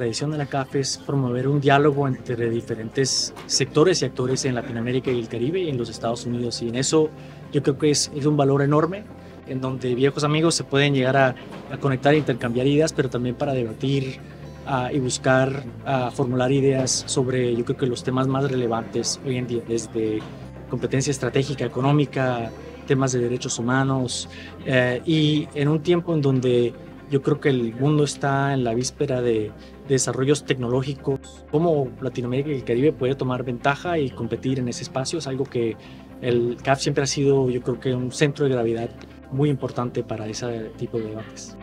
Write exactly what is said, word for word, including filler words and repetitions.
tradición de la C A F es promover un diálogo entre diferentes sectores y actores en Latinoamérica y el Caribe y en los Estados Unidos. Y en eso yo creo que es, es un valor enorme, en donde viejos amigos se pueden llegar a, a conectar e intercambiar ideas, pero también para debatir uh, y buscar uh, formular ideas sobre, yo creo que los temas más relevantes hoy en día, desde competencia estratégica, económica, temas de derechos humanos, eh, y en un tiempo en donde yo creo que el mundo está en la víspera de, de desarrollos tecnológicos, cómo Latinoamérica y el Caribe puede tomar ventaja y competir en ese espacio es algo que el C A F siempre ha sido, yo creo que un centro de gravedad muy importante para ese tipo de debates.